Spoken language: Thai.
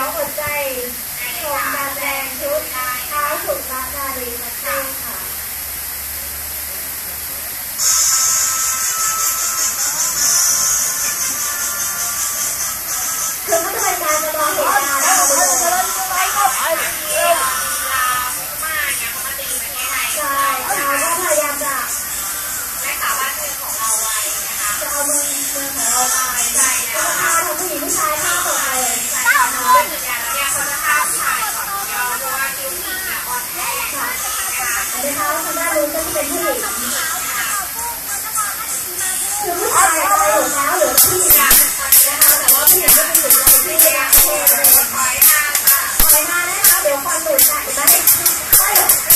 หัวใจชมการแสดงชุดเท้าสุดละนารีสักครู่ค่ะคือมันจะเป็นการจำลองเหตุการณ์นะคะใช่เราก็พยายามจะได้ข่าวว่าคือของเราไว้นะคะจะเอาเมืองของเราไปใช่แล้วพาทั้งผู้หญิงผู้ชายข้ามตัวไปใช่ค่ะน้องเป็นอย่างนี้เขาจะข้ามชายก่อนเดียวเพราะว่าคิวผู้หญิงอ่อนแอค่ะอันนี้เขาทางด้านนู้นก็จะเป็นผู้หญิงคือผู้ชายไปหัวเท้าหรือผู้หญิงนะคะแต่ว่าผู้หญิงก็เป็นผู้หญิงที่เรียกเท่เลยคอยห้ามค่ะคอยห้ามนะคะเดี๋ยวความตื่นใจจะได้